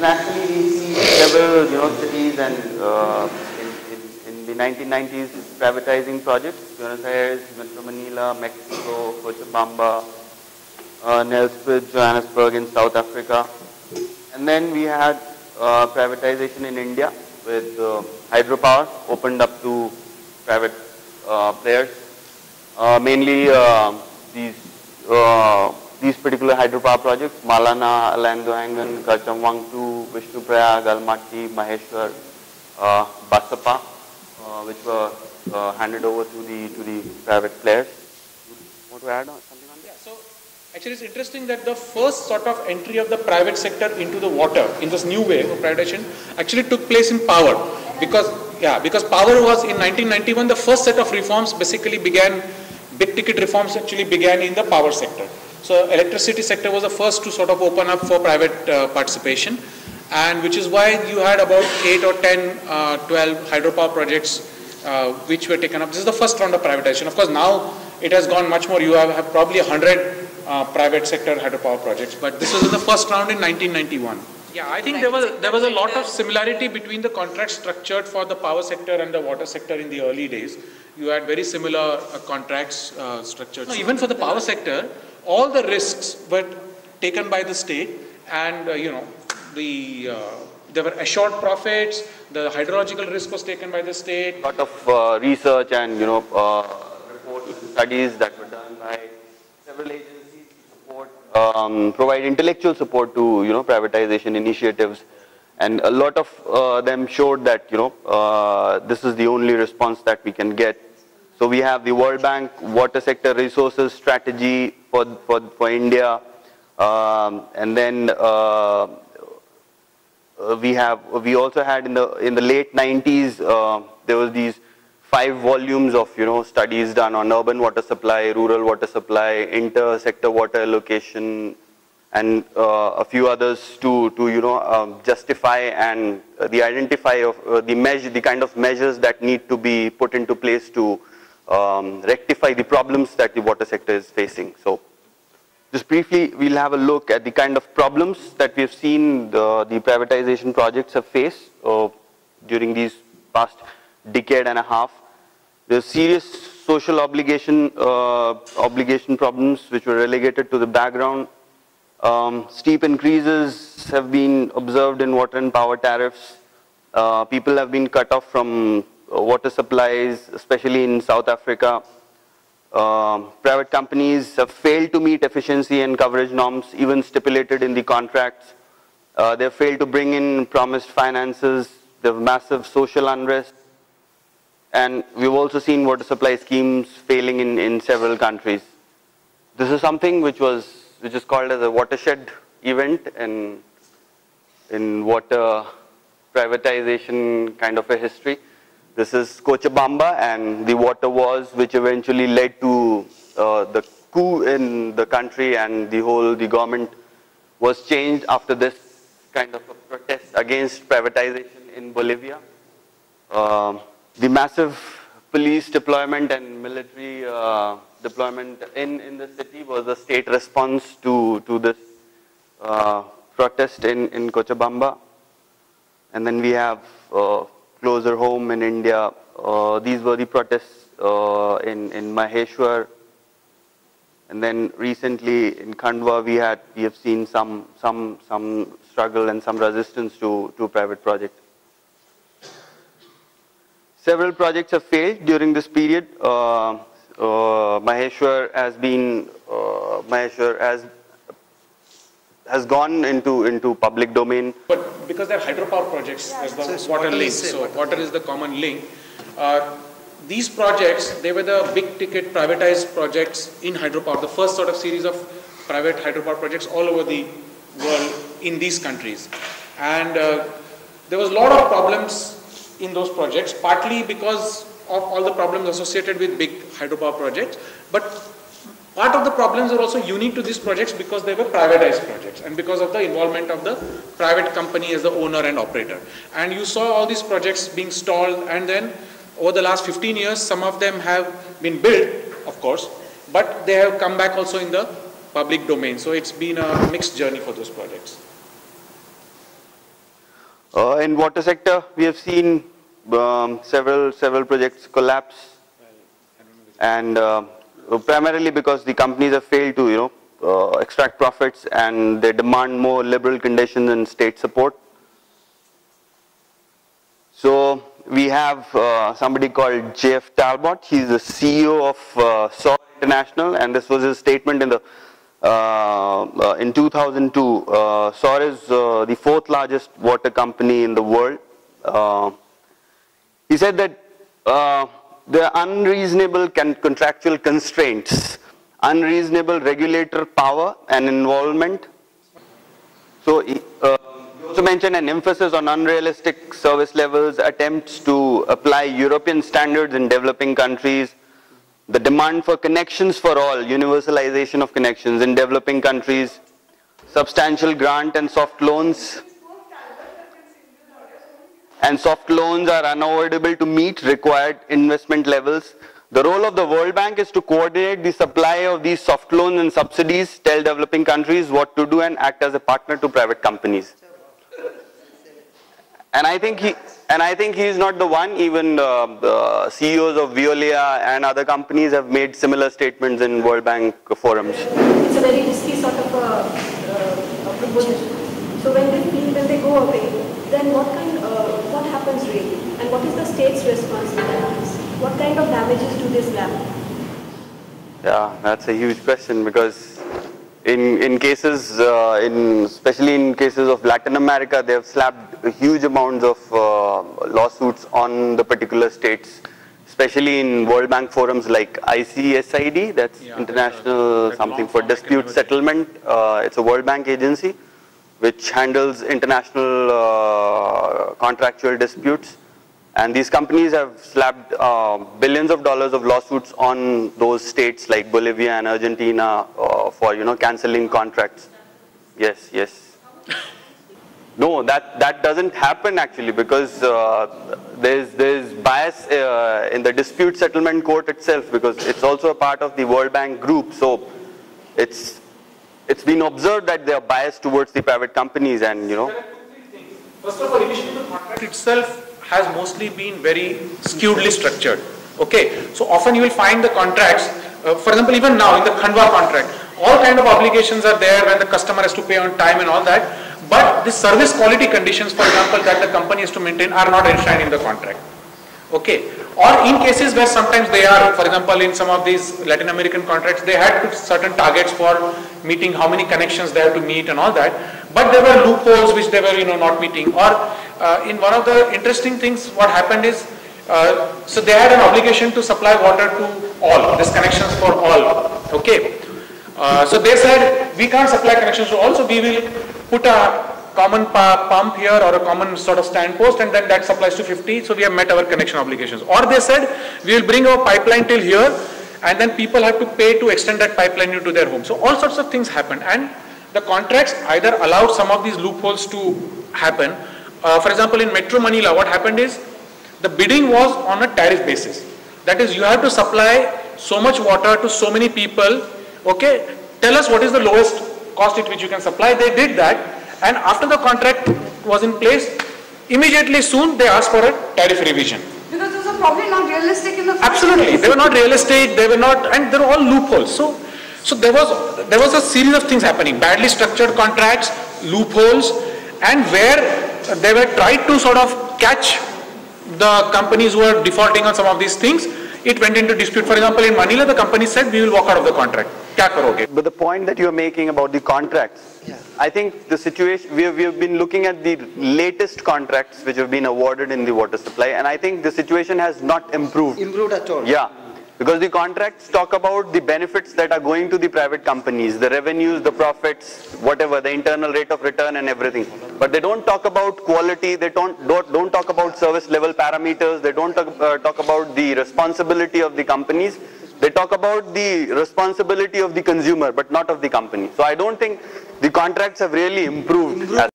internationally we see several, cities and in the 1990s privatizing projects, Buenos Aires, Metro Manila, Mexico, Cochabamba, Nelspruit, Johannesburg in South Africa. And then we had privatization in India with hydropower opened up to private players. Mainly these particular hydropower projects, Malana, Alandohangan, Karchamwangtu, Vishnuprayag, Almaty, Maheshwar, Basapa, which were handed over to the private players. Want to add on something on that? Yeah, so actually it's interesting that the first sort of entry of the private sector into the water in this new wave of privatization actually took place in power, because power was in 1991 the first set of reforms basically began. Big ticket reforms actually began in the power sector. So electricity sector was the first to sort of open up for private participation, and which is why you had about 8 or 10, 12 hydropower projects which were taken up. This is the first round of privatization. Of course, now it has gone much more. You have probably 100 private sector hydropower projects, but this was in the first round in 1991. Yeah, I think there was a lot of similarity between the contracts structured for the power sector and the water sector in the early days. You had very similar contracts structured. No, even for the power sector, all the risks were taken by the state, and there were assured profits. The hydrological risk was taken by the state. A lot of research and reports and studies that were done by several agencies to support, provide intellectual support to privatization initiatives, and a lot of them showed that this is the only response that we can get. So we have the World Bank Water Sector Resources Strategy for India, and then we also had in the late 90s there was these 5 volumes of studies done on urban water supply, rural water supply, inter-sector water allocation, and a few others to justify and identify of the kind of measures that need to be put into place to rectify the problems that the water sector is facing. So just briefly, we'll have a look at the kind of problems that we have seen the privatization projects have faced during these past decade and a half. There's serious social obligation problems which were relegated to the background. Steep increases have been observed in water and power tariffs. People have been cut off from water supplies, especially in South Africa. Private companies have failed to meet efficiency and coverage norms, even stipulated in the contracts. They have failed to bring in promised finances. They have massive social unrest. And we've also seen water supply schemes failing in several countries. This is something which is called as a watershed event in water privatization kind of a history. This is Cochabamba and the water wars which eventually led to the coup in the country, and the government was changed after this kind of a protest against privatization in Bolivia. The massive police deployment and military deployment in the city was a state response to this protest in Cochabamba. And then we have closer home in India. These were the protests in Maheshwar. And then recently in Khandwa we have seen some struggle and some resistance to private projects. Several projects have failed during this period. Maheshwar has gone into public domain. But because they're hydropower projects, there's the water link. So water is the common link. These projects, they were the big ticket privatized projects in hydropower, the first sort of series of private hydropower projects all over the world in these countries. And there was a lot of problems in those projects, partly because of all the problems associated with big hydropower projects, but part of the problems are also unique to these projects because they were privatized projects and because of the involvement of the private company as the owner and operator. And you saw all these projects being stalled, and then over the last 15 years, some of them have been built, of course, but they have come back also in the public domain. So it's been a mixed journey for those projects. In water sector, we have seen several projects collapse, and primarily because the companies have failed to extract profits, and they demand more liberal conditions and state support. So we have somebody called JF Talbot. He's the CEO of SOR International, and this was his statement in the in 2002. SOR is the 4th largest water company in the world. He said that the unreasonable contractual constraints, unreasonable regulator power and involvement. So he also mentioned an emphasis on unrealistic service levels, attempts to apply European standards in developing countries, the demand for connections for all, universalization of connections in developing countries, substantial grant and soft loans. And soft loans are unavoidable to meet required investment levels. The role of the World Bank is to coordinate the supply of these soft loans and subsidies, tell developing countries what to do, and act as a partner to private companies. And I think he is not the one. Even the CEOs of Veolia and other companies have made similar statements in World Bank forums. It's a very risky sort of a proposition. So when they go away, then what happens really? And what is the state's response in that case? What kind of damages do this lab? Yeah, that's a huge question, because in cases, especially in cases of Latin America, they have slapped huge amounts of lawsuits on the particular states, especially in World Bank forums like ICSID, that's International something for Dispute Settlement. It's a World Bank agency which handles international contractual disputes. And these companies have slapped billions of dollars of lawsuits on those states like Bolivia and Argentina for cancelling contracts. Yes, yes. No, that doesn't happen actually, because there's bias in the dispute settlement court itself, because it's also a part of the World Bank group. So it's been observed that they are biased towards the private companies, and First of all, initially the contract itself has mostly been very skewedly structured. Okay, so often you will find the contracts, for example, even now in the Khandwa contract, all kind of obligations are there when the customer has to pay on time and all that, but the service quality conditions, for example, that the company has to maintain are not enshrined in the contract. Okay, or in cases where sometimes they are, for example, in some of these Latin American contracts, they had certain targets for meeting how many connections they have to meet and all that, but there were loopholes which they were not meeting. Or in one of the interesting things, what happened is, so they had an obligation to supply water to all, these connections for all. Okay, so they said we can't supply connections to all, so we will put a common pump here or a common sort of stand post, and then that supplies to 50, so we have met our connection obligations. Or they said we will bring our pipeline till here, and then people have to pay to extend that pipeline into their home. So all sorts of things happened, and the contracts either allowed some of these loopholes to happen. For example, in Metro Manila, what happened is the bidding was on a tariff basis. That is, you have to supply so much water to so many people. Okay, tell us what is the lowest cost at which you can supply. They did that. And after the contract was in place, immediately soon they asked for a tariff revision. Because those are probably not realistic in the first Absolutely, place. they were not realistic, they were not, and they were all loopholes. So there was a series of things happening: badly structured contracts, loopholes, and where they were tried to sort of catch the companies who are defaulting on some of these things, it went into dispute. For example, in Manila, the company said we will walk out of the contract. Kya karoge? But the point that you are making about the contracts, I think the situation, we have been looking at the latest contracts which have been awarded in the water supply, and I think the situation has not improved. Improved at all? Yeah, because the contracts talk about the benefits that are going to the private companies, the revenues, the profits, whatever, the internal rate of return and everything. But they don't talk about quality, they don't talk about service level parameters, they don't talk about the responsibility of the companies. They talk about the responsibility of the consumer, but not of the company. So I don't think the contracts have really improved.